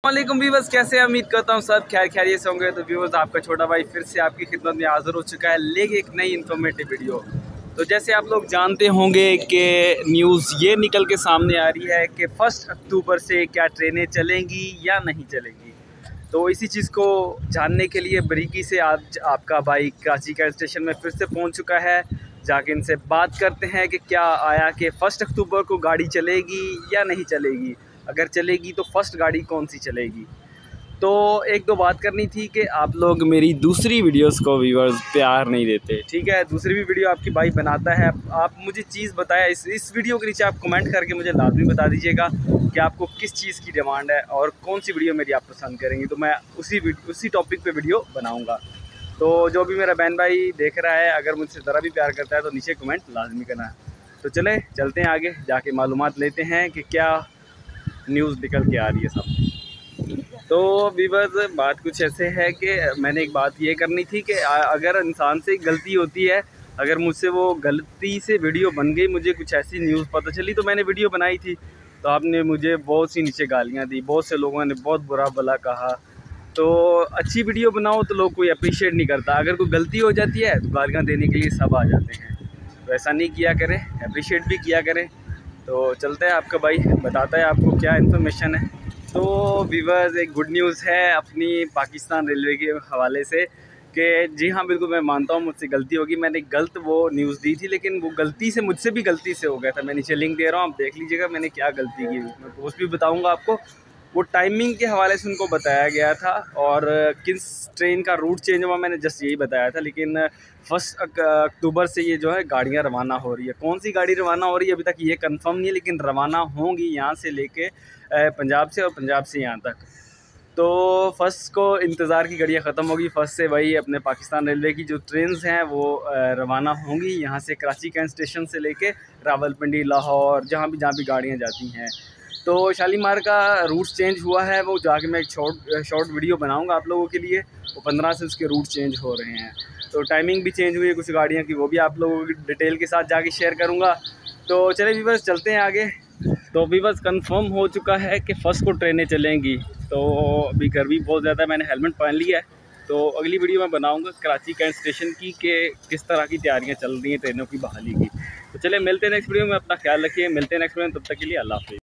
अस्सलामुअलैकुम व्यूअर्स, कैसे हैं? उम्मीद करता हूँ सब खैरियत से होंगे। तो व्यूअर्स, आपका छोटा भाई फिर से आपकी खिदमत में हाज़िर हो चुका है लेके एक नई इन्फॉर्मेटिव वीडियो। तो जैसे आप लोग जानते होंगे कि न्यूज़ ये निकल के सामने आ रही है कि 1 अक्टूबर से क्या ट्रेनें चलेंगी या नहीं चलेंगी। तो इसी चीज़ को जानने के लिए बारीकी से आज आपका भाई कराची का स्टेशन में फिर से पहुँच चुका है। जाके इनसे बात करते हैं कि क्या आया कि 1 अक्टूबर को गाड़ी चलेगी या नहीं चलेगी। अगर चलेगी तो फर्स्ट गाड़ी कौन सी चलेगी। तो एक दो बात करनी थी कि आप लोग मेरी दूसरी वीडियोस को व्यूअर्स प्यार नहीं देते, ठीक है। दूसरी भी वीडियो आपकी भाई बनाता है। आप मुझे चीज़ बताया इस वीडियो के नीचे आप कमेंट करके मुझे लाजमी बता दीजिएगा कि आपको किस चीज़ की डिमांड है और कौन सी वीडियो मेरी आप पसंद करेंगी। तो मैं उसी टॉपिक पे वीडियो बनाऊँगा। तो जो भी मेरा बहन भाई देख रहा है, अगर मुझसे ज़रा भी प्यार करता है तो नीचे कमेंट लाजमी करना। तो चलते हैं आगे जाके मालूमात लेते हैं कि क्या न्यूज़ निकल के आ रही है सब। तो व्यूअर्स, बात कुछ ऐसे है कि मैंने एक बात ये करनी थी कि अगर इंसान से गलती होती है, अगर मुझसे वो गलती से वीडियो बन गई, मुझे कुछ ऐसी न्यूज़ पता चली तो मैंने वीडियो बनाई थी, तो आपने मुझे बहुत सी नीचे गालियाँ दी, बहुत से लोगों ने बहुत बुरा भला कहा। तो अच्छी वीडियो बनाओ तो लोग कोई अप्रिशिएट नहीं करता, अगर कोई गलती हो जाती है तो गालियाँ देने के लिए सब आ जाते हैं। तो ऐसा नहीं किया करें, अप्रिशिएट भी किया करें। तो चलते हैं, आपका भाई बताता है आपको क्या इन्फॉर्मेशन है। तो व्यूअर्स, एक गुड न्यूज़ है अपनी पाकिस्तान रेलवे के हवाले से कि जी हाँ, बिल्कुल मैं मानता हूँ मुझसे गलती होगी, मैंने गलत वो न्यूज़ दी थी, लेकिन वो गलती से मुझसे भी गलती से हो गया था। मैं नीचे लिंक दे रहा हूँ, आप देख लीजिएगा मैंने क्या गलती की। मैं पोस्ट भी बताऊँगा आपको। वो टाइमिंग के हवाले से उनको बताया गया था और किस ट्रेन का रूट चेंज हुआ मैंने जस्ट यही बताया था। लेकिन 1 अक्टूबर से ये जो है गाड़ियाँ रवाना हो रही है। कौन सी गाड़ी रवाना हो रही है अभी तक ये कंफर्म नहीं है, लेकिन रवाना होंगी यहाँ से लेके पंजाब से, और पंजाब से यहाँ तक। तो 1 को इंतज़ार की घड़ियाँ ख़त्म होगी। 1 से वही अपने पाकिस्तान रेलवे की जो ट्रेन्स हैं वो रवाना होंगी यहाँ से, कराची कैंट स्टेशन से लेके रावलपिंडी, लाहौर, जहाँ भी गाड़ियाँ जाती हैं। तो शालीमार का रूट चेंज हुआ है, वो जाके मैं एक शॉर्ट वीडियो बनाऊंगा आप लोगों के लिए। वो 15 से उसके रूट चेंज हो रहे हैं। तो टाइमिंग भी चेंज हुई है कुछ गाड़ियों की, वो भी आप लोगों की डिटेल के साथ जाके शेयर करूंगा। तो चलिए व्यूअर्स, चलते हैं आगे। तो व्यूअर्स, कंफर्म हो चुका है कि 1 को ट्रेनें चलेंगी। तो अभी गर्मी बहुत ज़्यादा है, मैंने हेलमेट पहन लिया है। तो अगली वीडियो मैं बनाऊँगा कराची कैंट स्टेशन की कि किस तरह की तैयारियाँ चल रही हैं ट्रेनों की बहाली की। तो चलिए मिलते हैं नेक्स्ट वीडियो में। अपना ख्याल रखिए, मिलते हैं नेक्स्ट वीडियो में। तब तक के लिए अल्लाह हाफ़िज़।